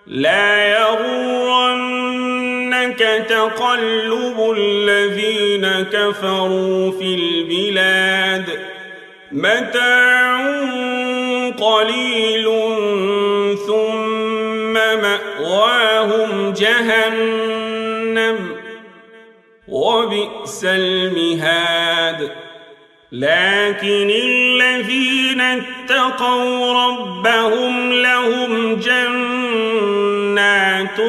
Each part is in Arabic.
لا يغرنك تقلب الذين كفروا في البلاد متاع قليل ثم مأواهم جهنم وبئس المهاد. لكن الذين اتقوا ربهم لهم جنات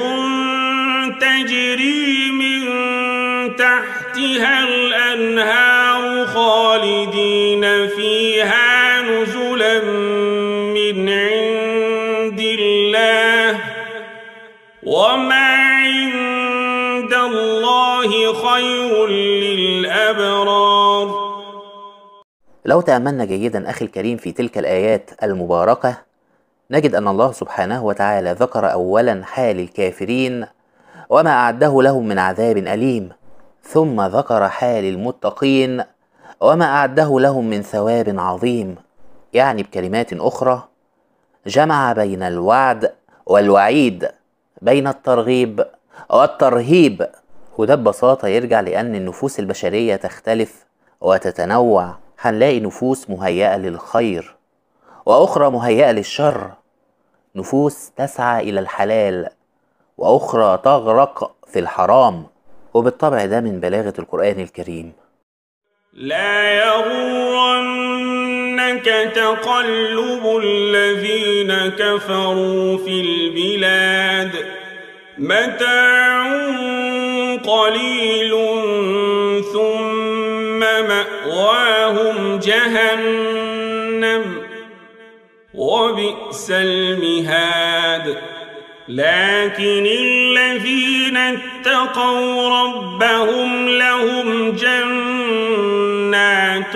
تجري من تحتها الأنهار خالدين فيها نزلا من عند الله وما عند الله خير للأبرار. لو تأملنا جيدا أخي الكريم في تلك الآيات المباركة نجد أن الله سبحانه وتعالى ذكر أولا حال الكافرين وما أعده لهم من عذاب أليم، ثم ذكر حال المتقين وما أعده لهم من ثواب عظيم. يعني بكلمات أخرى جمع بين الوعد والوعيد، بين الترغيب والترهيب، وده ببساطة يرجع لأن النفوس البشرية تختلف وتتنوع. هنلاقي نفوس مهيئة للخير وأخرى مهيئة للشر، نفوس تسعى إلى الحلال وأخرى تغرق في الحرام، وبالطبع ده من بلاغة القرآن الكريم. لا يغرنك تقلب الذين كفروا في البلاد متاع قليل ثم مأواهم جهنم وبئس المهاد. لكن الذين اتقوا ربهم لهم جنات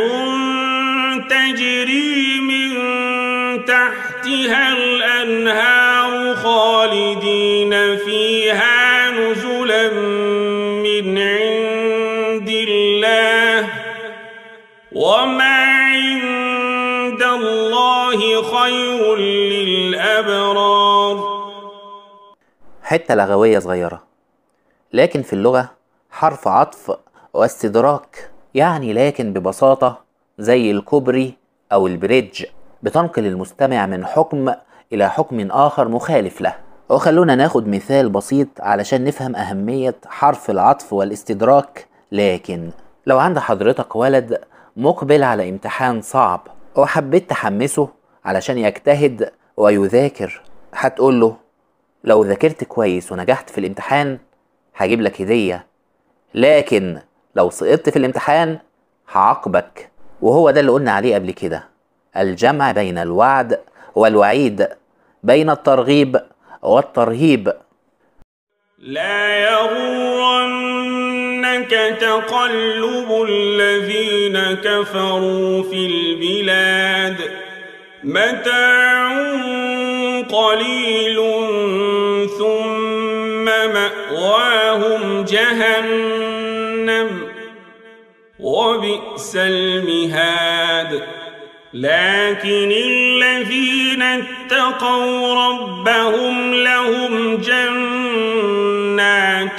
تجري من تحتها الأنهار خالدين فيها نزلا من عند الله وما عند الله خير للأبرار. حتة لغوية صغيرة، لكن في اللغة حرف عطف واستدراك، يعني لكن ببساطة زي الكوبري أو البريدج، بتنقل المستمع من حكم إلى حكم آخر مخالف له. وخلونا ناخد مثال بسيط علشان نفهم أهمية حرف العطف والاستدراك. لكن لو عند حضرتك ولد مقبل على امتحان صعب وحبيت تحمسه علشان يجتهد ويذاكر، هتقول له لو ذاكرت كويس ونجحت في الامتحان هجيب لك هدية، لكن لو سقطت في الامتحان هعاقبك. وهو ده اللي قلنا عليه قبل كده، الجمع بين الوعد والوعيد، بين الترغيب والترهيب. لا يغرنك تقلب الذين كفروا في البلاد متاع قليل ثم مأواهم جهنم وبئس المهاد. لكن الذين اتقوا ربهم لهم جنات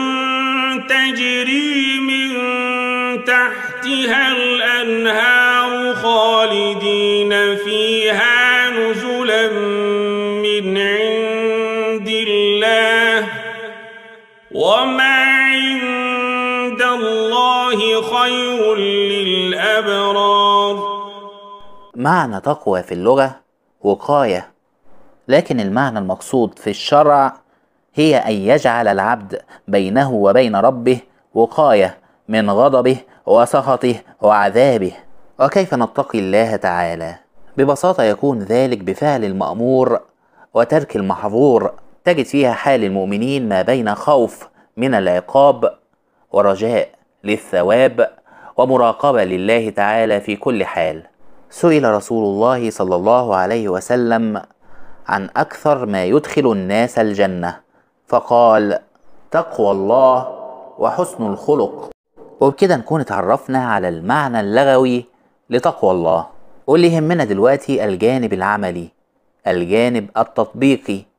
تجري من تحتها الأنهار خالدين فيها نزلا من عند الله وما عند الله خير للأبرار. معنى تقوى في اللغة وقاية، لكن المعنى المقصود في الشرع هي أن يجعل العبد بينه وبين ربه وقاية من غضبه وسخطه وعذابه. وكيف نتقي الله تعالى؟ ببساطة يكون ذلك بفعل المأمور وترك المحظور. تجد فيها حال المؤمنين ما بين خوف من العقاب ورجاء للثواب ومراقبة لله تعالى في كل حال. سئل رسول الله صلى الله عليه وسلم عن أكثر ما يدخل الناس الجنة، فقال تقوى الله وحسن الخلق. وبكده نكون اتعرفنا على المعنى اللغوي لتقوى الله، واللي يهمنا دلوقتي الجانب العملي، الجانب التطبيقي.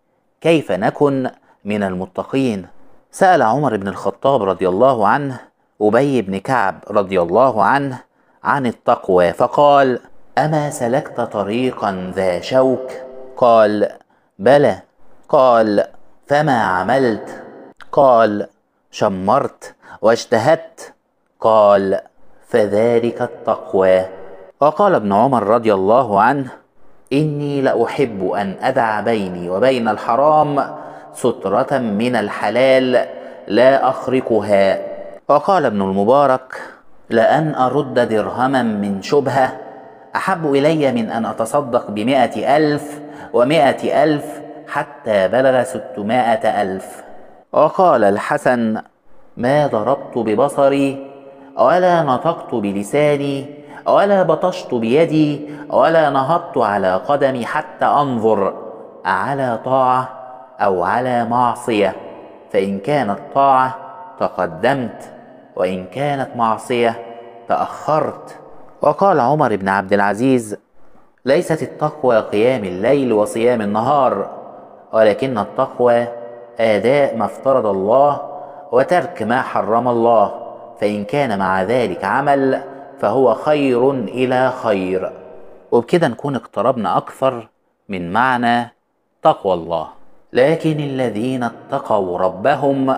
كيف نكن من المتقين؟ سأل عمر بن الخطاب رضي الله عنه أبي بن كعب رضي الله عنه عن التقوى فقال: أما سلكت طريقا ذا شوك؟ قال: بلى. قال: فما عملت؟ قال: شمرت واجتهدت. قال: فذلك التقوى. وقال ابن عمر رضي الله عنه: إني لأحب أن أدع بيني وبين الحرام سترة من الحلال لا أخرقها. وقال ابن المبارك: لأن أرد درهما من شبهة أحب إلي من أن أتصدق ب100,000 و100,000 حتى بلغ 600,000. وقال الحسن: ما ضربت ببصري ولا نطقت بلساني ولا بطشت بيدي ولا نهضت على قدمي حتى أنظر على طاعة أو على معصية، فإن كانت طاعة تقدمت وإن كانت معصية تأخرت. وقال عمر بن عبد العزيز: ليست التقوى قيام الليل وصيام النهار، ولكن التقوى آداء ما افترض الله وترك ما حرم الله، فإن كان مع ذلك عمل فهو خير إلى خير. وبكده نكون اقتربنا أكثر من معنى تقوى الله. لكن الذين اتقوا ربهم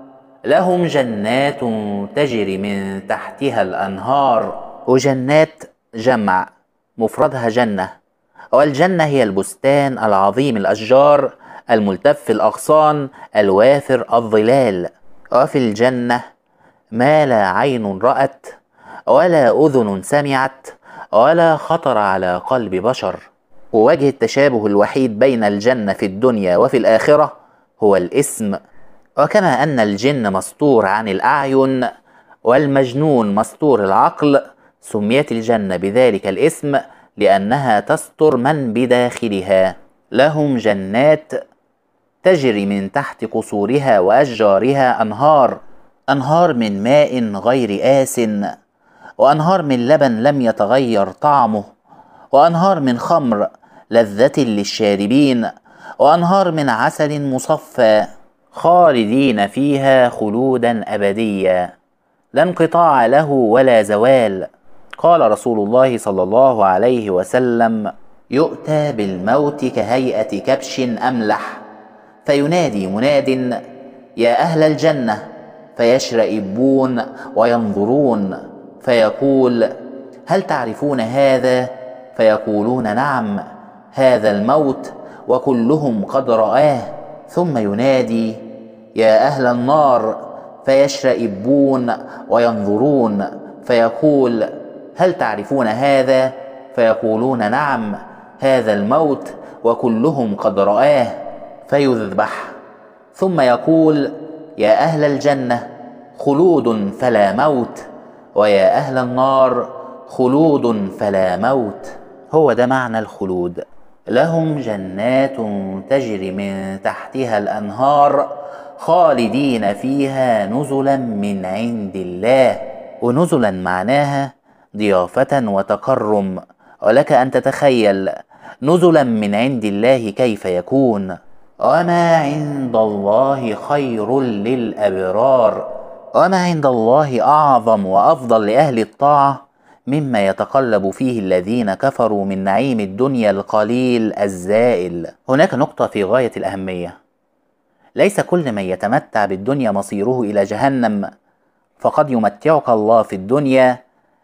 لهم جنات تجري من تحتها الأنهار. وجنات جمع مفردها جنة، والجنة هي البستان العظيم الأشجار الملتف الأغصان الوافر الظلال. وفي الجنة ما لا عين رأت ولا أذن سمعت ولا خطر على قلب بشر. ووجه التشابه الوحيد بين الجنة في الدنيا وفي الآخرة هو الاسم. وكما أن الجن مستور عن الأعين والمجنون مستور العقل، سميت الجنة بذلك الاسم لأنها تستر من بداخلها. لهم جنات تجري من تحت قصورها وأشجارها أنهار من ماء غير آسن، وأنهار من لبن لم يتغير طعمه، وأنهار من خمر لذة للشاربين، وأنهار من عسل مصفى، خالدين فيها خلودا أبديا لا انقطاع له ولا زوال. قال رسول الله صلى الله عليه وسلم: يؤتى بالموت كهيئة كبش أملح، فينادي مناد: يا أهل الجنة، فيشرئبون وينظرون، فيقول: هل تعرفون هذا؟ فيقولون: نعم، هذا الموت، وكلهم قد رآه. ثم ينادي: يا أهل النار، فيشرئبون وينظرون، فيقول: هل تعرفون هذا؟ فيقولون: نعم، هذا الموت، وكلهم قد رآه. فيذبح. ثم يقول: يا أهل الجنة، خلود فلا موت، ويا أهل النار، خلود فلا موت. هو ده معنى الخلود. لهم جنات تجري من تحتها الأنهار خالدين فيها نزلا من عند الله. ونزلا معناها ضيافة وتكرم، ولك أن تتخيل نزلا من عند الله كيف يكون. وما عند الله خير للأبرار. وما عند الله أعظم وأفضل لأهل الطاعة مما يتقلب فيه الذين كفروا من نعيم الدنيا القليل الزائل. هناك نقطة في غاية الأهمية: ليس كل من يتمتع بالدنيا مصيره إلى جهنم، فقد يمتعك الله في الدنيا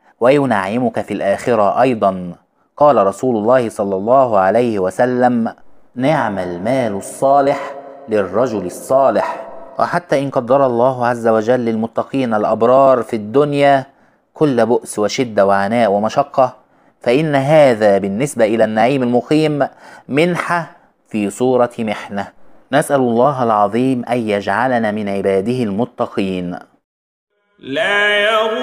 وينعمك في الآخرة أيضا. قال رسول الله صلى الله عليه وسلم: نعم المال الصالح للرجل الصالح. وحتى إن قدر الله عز وجل للمتقين الأبرار في الدنيا كل بؤس وشدة وعناء ومشقة، فإن هذا بالنسبة إلى النعيم المقيم منحة في صورة محنة. نسأل الله العظيم أن يجعلنا من عباده المتقين. لا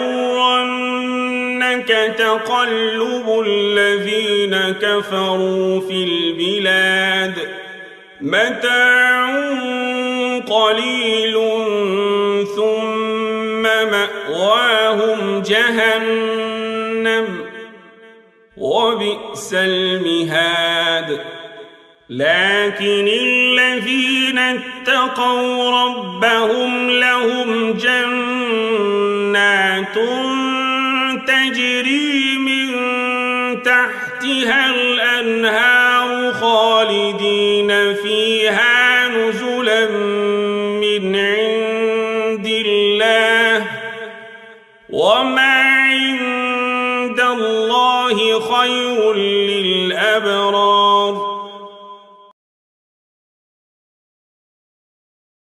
يغرنك تقلب الذين كفروا في البلاد، متاع قليل ثم مأواهم جهنم وبئس المهاد. لكن الذين اتقوا ربهم لهم جنات تجري من تحتها الأنهار خالدين فيها نزلا من عند الله وما عند الله خير للأبرار